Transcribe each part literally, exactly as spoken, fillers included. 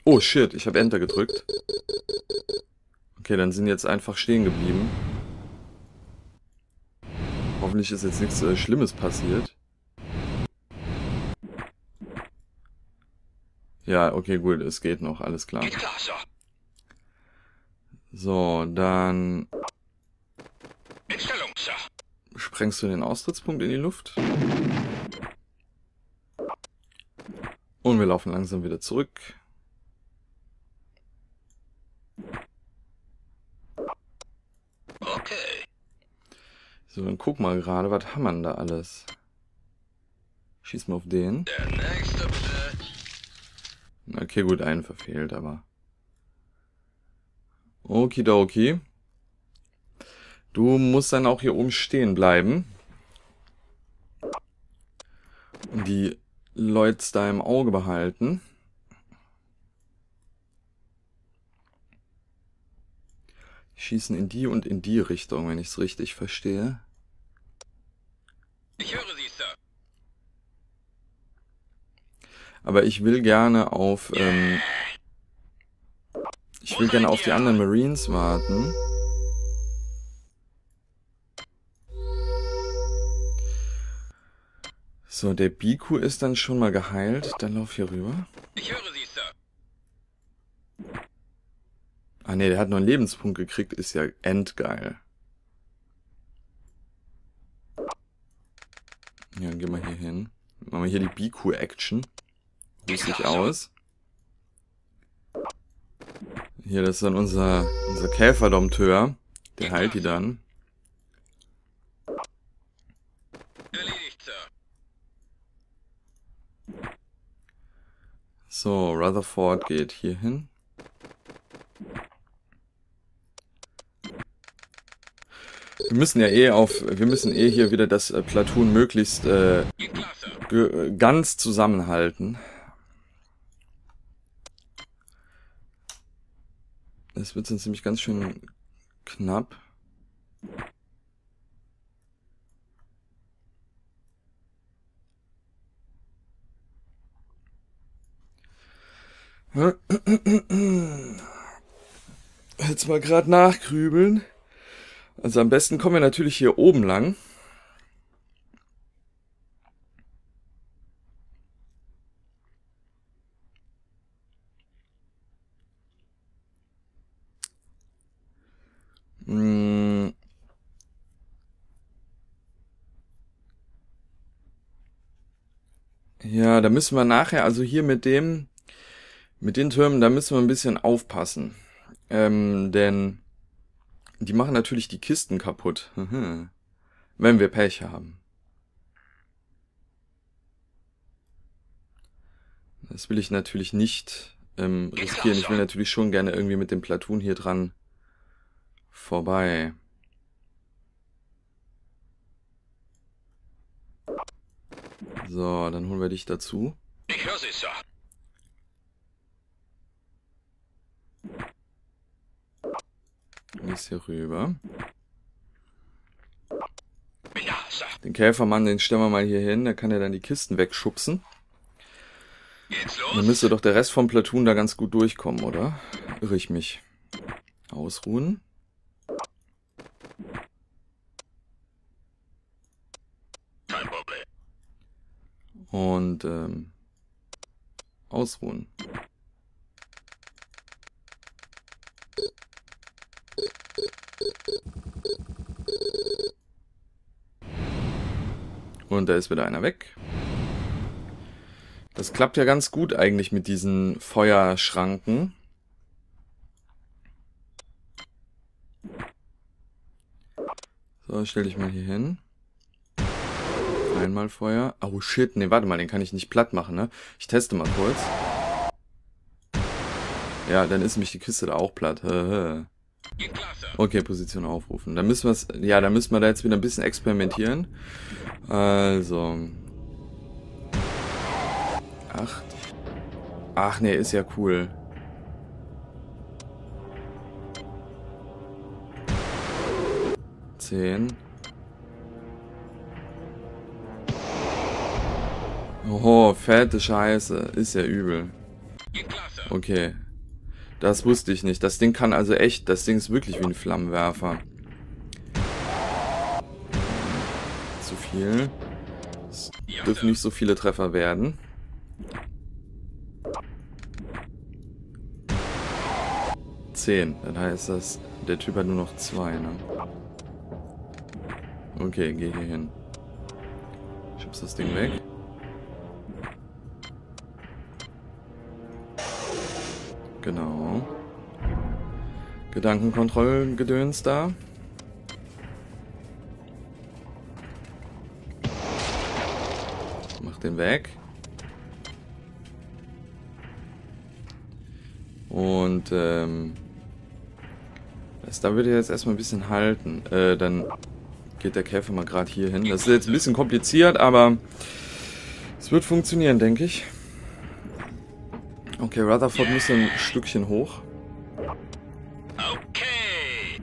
Oh shit, ich habe Enter gedrückt. Okay, dann sind jetzt einfach stehen geblieben. Hoffentlich ist jetzt nichts äh, Schlimmes passiert. Ja, okay, gut, es geht noch, alles klar. Geht klar, Sir. So, dann In Stellung, Sir. sprengst du den Austrittspunkt in die Luft. Und wir laufen langsam wieder zurück. Okay. So, dann guck mal gerade, was haben wir denn da alles? Schieß mal auf den. Der nächste bitte. Okay, gut, einen verfehlt, aber... Okidoki. Du musst dann auch hier oben stehen bleiben. Und die Leute da im Auge behalten. Die schießen in die und in die Richtung, wenn ich es richtig verstehe. Ich höre Sie, Sir. Aber ich will gerne auf... Ähm, ich will gerne auf die anderen Marines warten. So, der Biku ist dann schon mal geheilt. Dann lauf hier rüber. Ich höre Sie, Sir. Ah ne, der hat nur einen Lebenspunkt gekriegt. Ist ja endgeil. Ja, dann gehen wir hier hin. Machen wir hier die Biku-Action. Rüst dich aus. Hier, das ist dann unser, unser Käferdompteur. Der heilt die dann. Erledigt, Sir. So, Rutherford geht hier hin. Wir müssen ja eh auf, wir müssen eh hier wieder das äh, Platoon möglichst äh, Geht klar, Sir. ganz zusammenhalten. Es wird sonst nämlich ganz schön knapp. Jetzt mal gerade nachgrübeln. Also am besten kommen wir natürlich hier oben lang. Hm. Ja, da müssen wir nachher, also hier mit dem, mit den Türmen, da müssen wir ein bisschen aufpassen. Ähm, denn die machen natürlich die Kisten kaputt. Wenn wir Pech haben. Das will ich natürlich nicht ähm, riskieren. Ich will natürlich schon gerne irgendwie mit dem Platoon hier dran vorbei. So, dann holen wir dich dazu. Ich höre Sie, Sir. Du gehst hier rüber. Ja, Sir. Den Käfermann, den stellen wir mal hier hin. Da kann er dann die Kisten wegschubsen. Geht's Dann los? müsste doch der Rest vom Platoon da ganz gut durchkommen, oder? Irre ich mich. Ausruhen. Kein Problem. Und ähm, ausruhen. Und da ist wieder einer weg. Das klappt ja ganz gut eigentlich mit diesen Feuerschranken. So, stell dich mal hier hin. Einmal Feuer. Oh shit, ne, warte mal, den kann ich nicht platt machen, ne? Ich teste mal kurz. Ja, dann ist nämlich die Kiste da auch platt. Geht klar, Sir. Okay, Position aufrufen. Dann müssen wir es, ja, dann müssen wir da jetzt wieder ein bisschen experimentieren. Also. Acht. Ach nee, ist ja cool. Zehn. Oh, fette Scheiße. Ist ja übel. Geht klar, Sir. Okay. Das wusste ich nicht. Das Ding kann also echt... Das Ding ist wirklich wie ein Flammenwerfer. Zu viel. Es dürfen nicht so viele Treffer werden. Zehn. Dann heißt das, der Typ hat nur noch zwei, ne? Okay, geh hier hin. Schubst das Ding weg. Genau. Gedankenkontrollgedöns da. Mach den weg. Und, ähm... das, da würde ich jetzt erstmal ein bisschen halten. Äh, dann geht der Käfer mal gerade hier hin. Das ist jetzt ein bisschen kompliziert, aber es wird funktionieren, denke ich. Okay, Rutherford muss ein Stückchen hoch. Okay.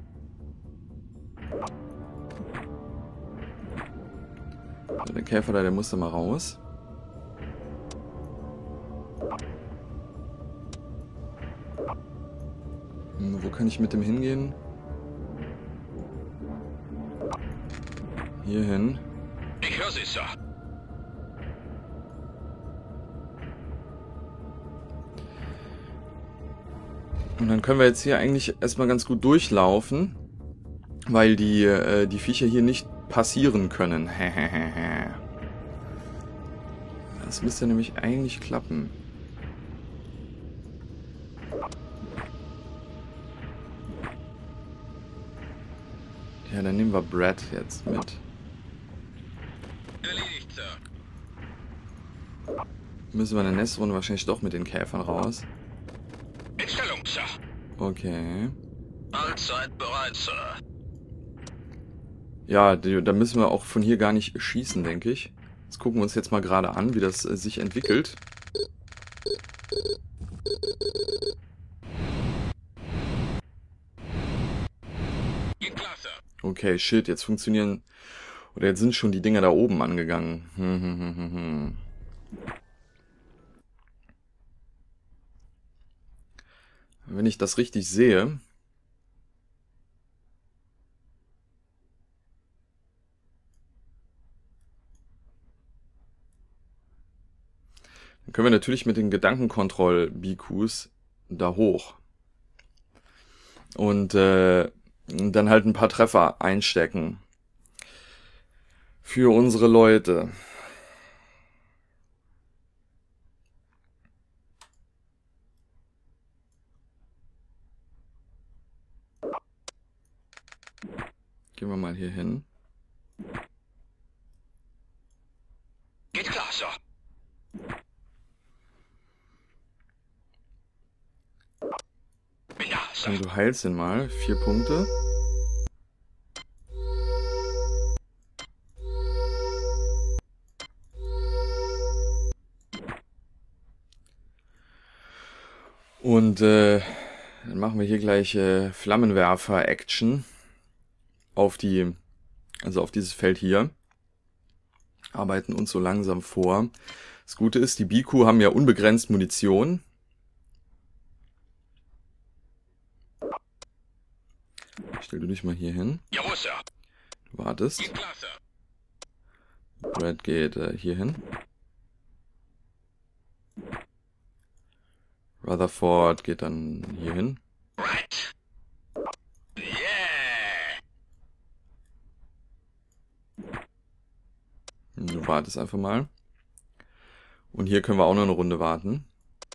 Der Käfer da, der muss da mal raus. Hm, wo kann ich mit dem hingehen? Hier hin. Ich höre Sie, Sir. Und dann können wir jetzt hier eigentlich erstmal ganz gut durchlaufen, weil die, äh, die Viecher hier nicht passieren können. Das müsste nämlich eigentlich klappen. Ja, dann nehmen wir Brad jetzt mit. Erledigt, Sir. Müssen wir in der nächsten Runde wahrscheinlich doch mit den Käfern raus. In Stellung, Sir. Okay. Allzeit bereit, Sir. Ja, die, da müssen wir auch von hier gar nicht schießen, denke ich. Das gucken wir uns jetzt mal gerade an, wie das äh, sich entwickelt. Geht klar, Sir. Okay, shit, jetzt funktionieren... Oder jetzt sind schon die Dinger da oben angegangen. Hm, hm, hm, hm, hm. Wenn ich das richtig sehe... Dann können wir natürlich mit den Gedankenkontroll-B Qs da hoch. Und äh, dann halt ein paar Treffer einstecken. Für unsere Leute. Gehen wir mal hier hin. Geht klar, Sir. Bin da, Sir. Und du heilst ihn mal. Vier Punkte. Und äh, dann machen wir hier gleich äh, Flammenwerfer-Action auf die, also auf dieses Feld hier. Arbeiten uns so langsam vor. Das Gute ist, die B Q haben ja unbegrenzt Munition. Stell du dich mal hier hin. Jawohl, Sir. Du wartest. Geht klar, Sir. Brad geht äh, hier hin. Rutherford geht dann hier hin. Right. Yeah. Du wartest einfach mal. Und hier können wir auch noch eine Runde warten.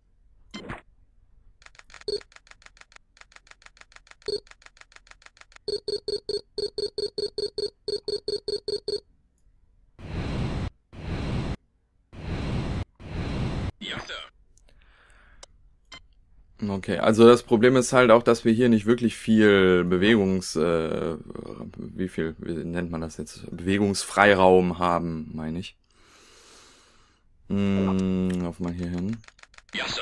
Ja, Sir. Okay, also das Problem ist halt auch, dass wir hier nicht wirklich viel Bewegungs... Äh, wie viel, wie nennt man das jetzt? Bewegungsfreiraum haben, meine ich. Hm, lauf mal hier hin. Ja, Sir.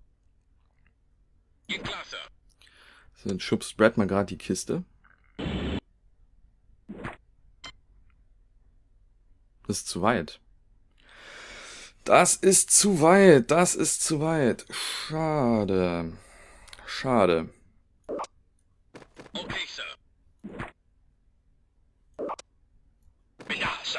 Geht klar, Sir. So, jetzt schubst Brad mal gerade die Kiste. Das ist zu weit. Das ist zu weit, das ist zu weit. Schade. Schade. Okay, Sir. Bin da, Sir.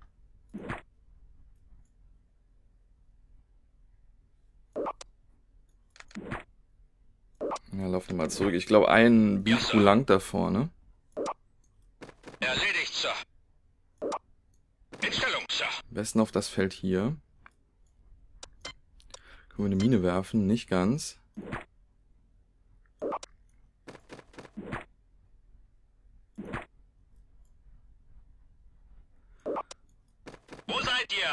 Ja, lauf mal zurück. Ich glaube, ein B Q lang da vorne. Erledigt, Sir. In Stellung, Sir. Am besten auf das Feld hier. Können wir eine Mine werfen? Nicht ganz. Wo seid ihr?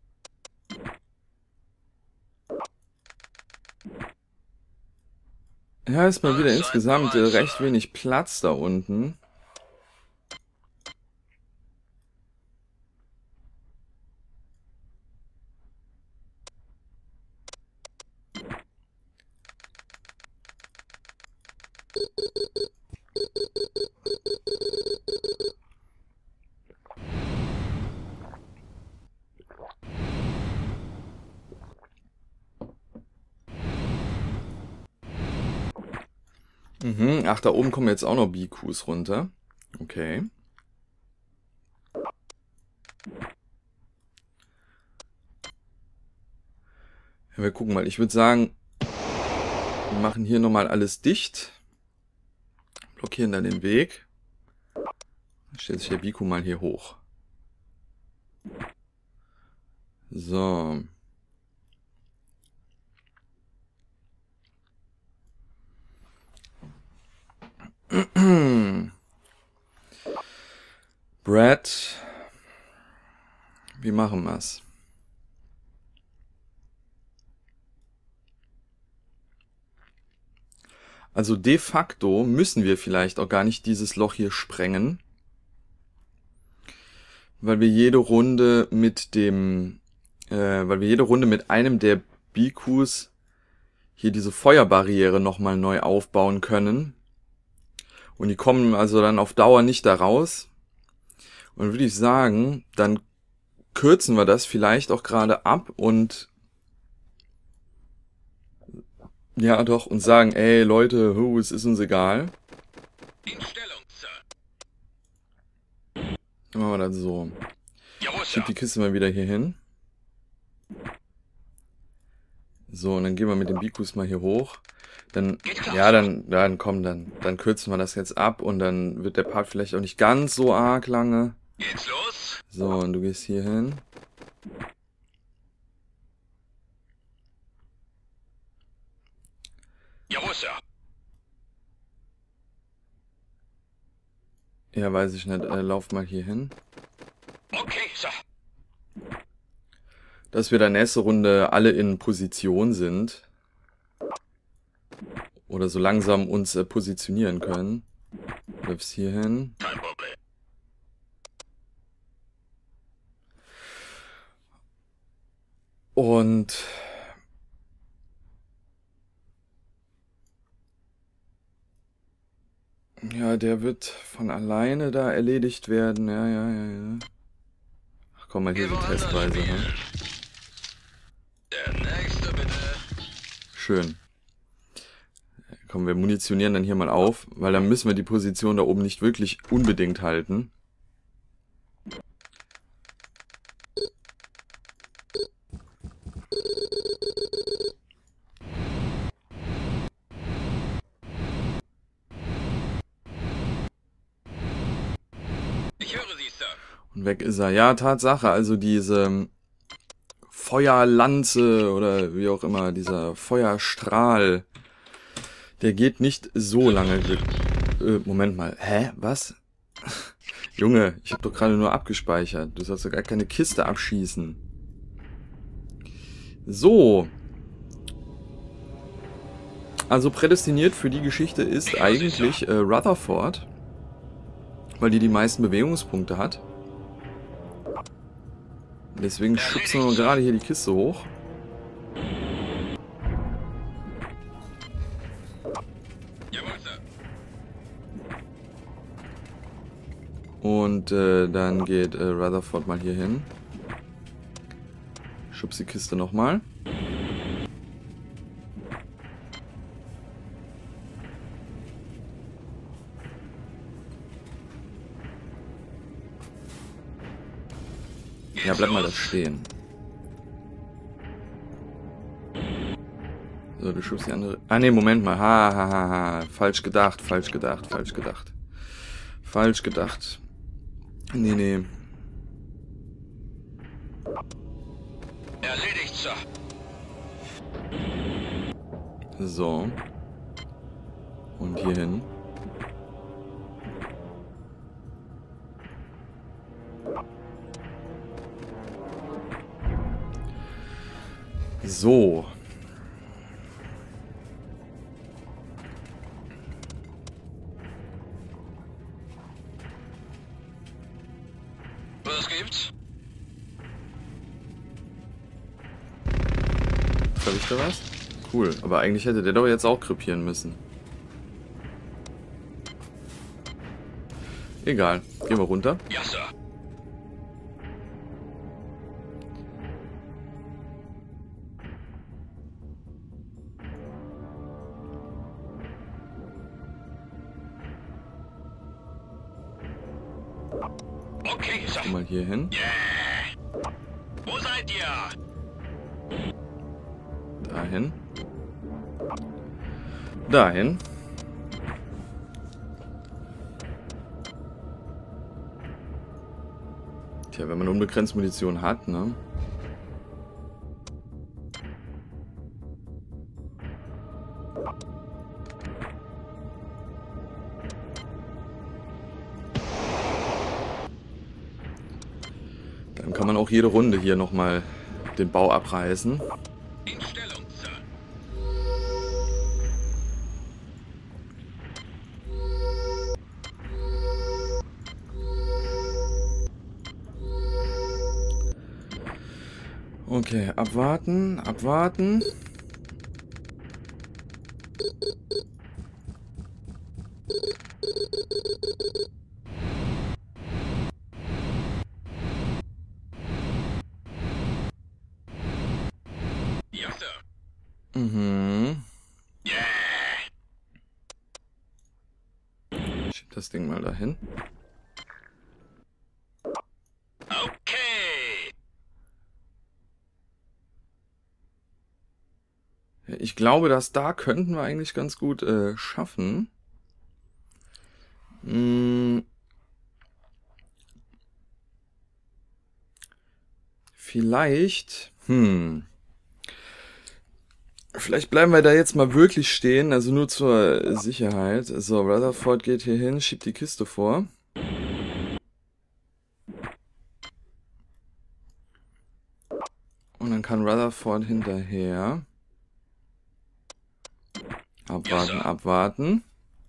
Ja, ist mal wieder insgesamt äh, recht wenig Platz da unten. Mhm. Ach, da oben kommen jetzt auch noch B Qs runter. Okay. Ja, wir gucken mal. Ich würde sagen, wir machen hier nochmal alles dicht. Blockieren dann den Weg. Dann stellt sich der B Q mal hier hoch. So. Brad, wie machen wir's? Also de facto müssen wir vielleicht auch gar nicht dieses Loch hier sprengen, weil wir jede Runde mit dem, äh, weil wir jede Runde mit einem der B Qs hier diese Feuerbarriere nochmal neu aufbauen können. Und die kommen also dann auf Dauer nicht da raus. Und würde ich sagen, dann kürzen wir das vielleicht auch gerade ab und ja doch und sagen, ey Leute, hu, es ist uns egal. In Stellung, Sir. Dann machen wir das so. Jawohl, Ich schieb Sir. die Kiste mal wieder hier hin. So, und dann gehen wir mit den B Qs mal hier hoch. Dann, ja, dann, dann komm, dann, dann kürzen wir das jetzt ab und dann wird der Part vielleicht auch nicht ganz so arg lange. Geht's los? So, und du gehst hier hin. Jawohl, Sir. Ja, weiß ich nicht, äh, lauf mal hier hin. Okay, Sir. Dass wir dann nächste Runde alle in Position sind. Oder so langsam uns äh, positionieren können. Läufst hier hin. Kein Problem. Und ja, der wird von alleine da erledigt werden. Ja, ja, ja, ja. Ach komm mal hier so testweise. Ne? Der nächste, bitte. Schön. Komm, wir munitionieren dann hier mal auf, weil dann müssen wir die Position da oben nicht wirklich unbedingt halten. Ich höre Sie, Sir. Und weg ist er. Ja, Tatsache, also diese Feuerlanze oder wie auch immer, dieser Feuerstrahl, der geht nicht so lange. Äh, Moment mal. Hä? Was? Junge, ich habe doch gerade nur abgespeichert. Du sollst doch gar keine Kiste abschießen. So. Also prädestiniert für die Geschichte ist eigentlich äh, Rutherford, weil die die meisten Bewegungspunkte hat. Deswegen schubsen wir gerade hier die Kiste hoch. Jawohl, Sir. Und äh, dann geht äh, Rutherford mal hier hin. Schubs die Kiste nochmal. Ja, bleib mal da stehen. So, du schubst die andere... Ah, ne, Moment mal. Ha, ha, ha, ha. Falsch gedacht, falsch gedacht, falsch gedacht. Falsch gedacht. Nee, nee. Erledigt, Sir. So. Und hier hin. So. Was gibt's? Hab ich da was? Cool. Aber eigentlich hätte der doch jetzt auch krepieren müssen. Egal. Gehen wir runter. Ja, Sir. Okay, Sir. Geh mal hier hin. Yeah. Wo seid ihr? Dahin. Dahin. Tja, wenn man unbegrenzt Munition hat, ne? Dann kann man auch jede Runde hier nochmal den Bau abreißen. In Stellung, Sir. Okay, abwarten, abwarten. Ja, Sir. Mhm. Yeah. Schieb das Ding mal dahin. Okay. Ja, ich glaube, dass da könnten wir eigentlich ganz gut äh, schaffen. Hm. Vielleicht, hm, vielleicht bleiben wir da jetzt mal wirklich stehen, also nur zur Sicherheit. So, Rutherford geht hier hin, schiebt die Kiste vor. Und dann kann Rutherford hinterher. Abwarten, Ja, abwarten.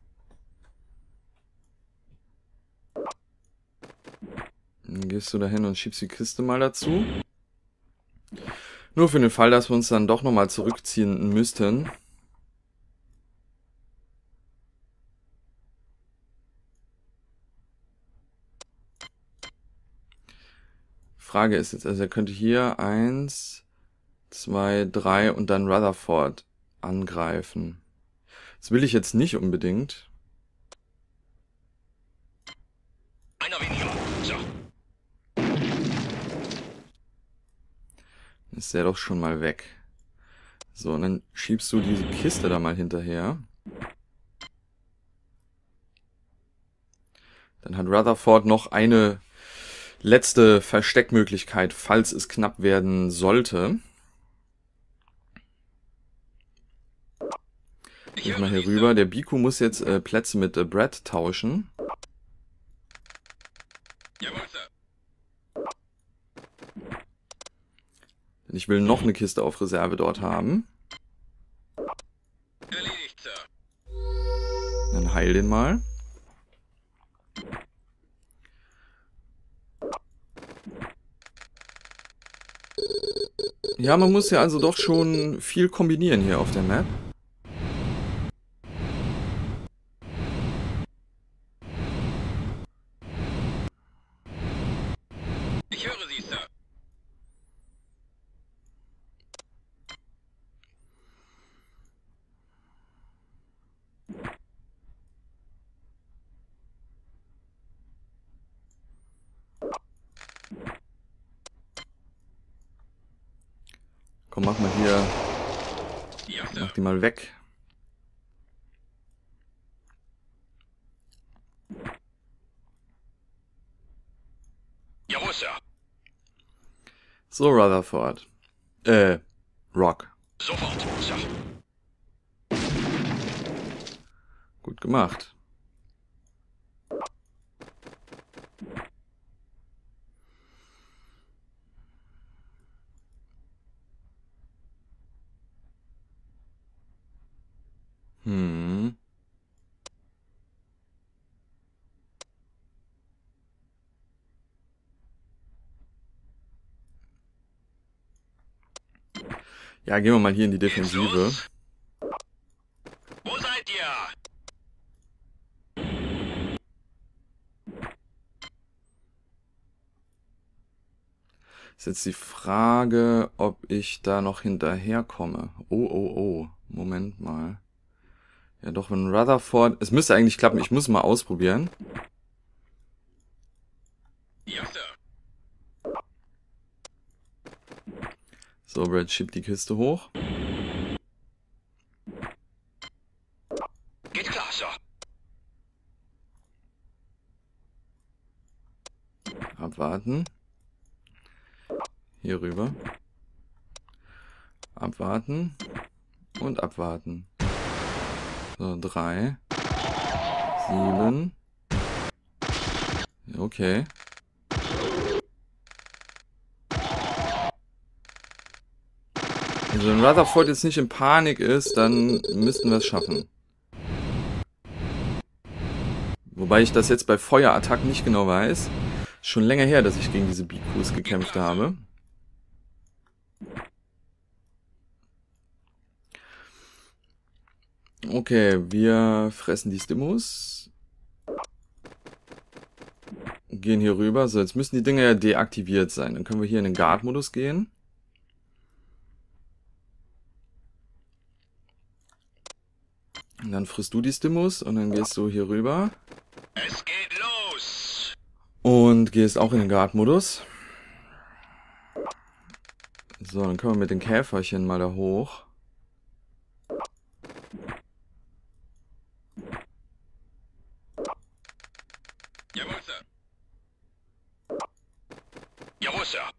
Dann gehst du da hin und schiebst die Kiste mal dazu. Nur für den Fall, dass wir uns dann doch nochmal zurückziehen müssten. Frage ist jetzt, also er könnte hier eins, zwei, drei und dann Rutherford angreifen. Das will ich jetzt nicht unbedingt. Einer weniger. So. Ist der doch schon mal weg. So, und dann schiebst du diese Kiste da mal hinterher. Dann hat Rutherford noch eine letzte Versteckmöglichkeit, falls es knapp werden sollte. Ich Geh höre mal hier Sie, rüber. Sir. Der Biku muss jetzt äh, Plätze mit äh, Brad tauschen. Jawohl, Sir. Denn ich will noch eine Kiste auf Reserve dort haben. Erledigt, Sir. Dann heil den mal. Ja, man muss ja also doch schon viel kombinieren hier auf der Map. Ich höre Sie, Sir. Komm, mach mal hier. Ja, Sir. Mach die mal weg. Jawohl, Sir. So, Rutherford. Äh, Rock. Sofort, Sir. Gut gemacht. Hm. Ja, gehen wir mal hier in die Defensive. Los. Wo seid ihr? Ist jetzt die Frage, ob ich da noch hinterherkomme. Oh, oh, oh. Moment mal. Ja, doch, wenn Rutherford... Es müsste eigentlich klappen. Ich muss mal ausprobieren. Ja, Sir. So, Brad schiebt die Kiste hoch. Geht klar, Sir. Abwarten. Hier rüber. Abwarten. Und abwarten. So, drei. Sieben. Okay. Also wenn Rutherford jetzt nicht in Panik ist, dann müssten wir es schaffen. Wobei ich das jetzt bei Feuerattacken nicht genau weiß. Ist schon länger her, dass ich gegen diese B Qs gekämpft habe. Okay, wir fressen die Stimus. Gehen hier rüber. So, jetzt müssen die Dinger ja deaktiviert sein. Dann können wir hier in den Guard-Modus gehen. Und dann frisst du die Stimus und dann gehst du hier rüber. Es geht los. Und gehst auch in den Guard-Modus. So, dann können wir mit den Käferchen mal da hoch. Jawohl, Sir. Jawohl, Sir.